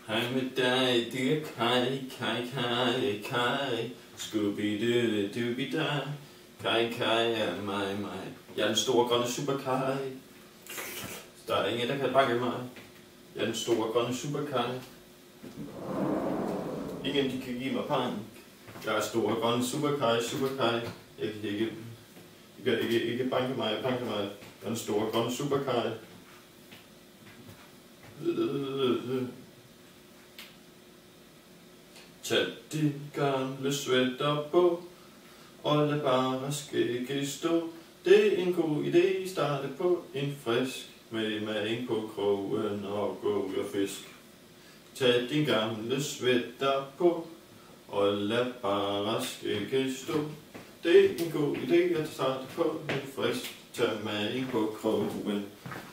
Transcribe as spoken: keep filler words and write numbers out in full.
Hej med dig, det er Kai, Kai, Kai, Kai. Scooby-Doo-Doo-Doo-Doo. Kai, Kai er mig, mig. Jeg er den store grønne super Kai. Der er ingen, der kan banke mig. Jeg er den store grønne super Kai. Ingen, de kan give mig pang. Jeg er store grønne super Kai, super Kai. Jeg kan ikke, jeg kan ikke, ikke banke mig, banke mig. Jeg er den store grønne super Kai. Tag din gamle sweater på, og lad bare skægget stå. Det er en god idé, starte på en frisk, med magen på krogen og gå og fisk. Tag din gamle sweater på, og lad bare skægget stå. Det er en god idé at starte på en frisk, tag magen på krogen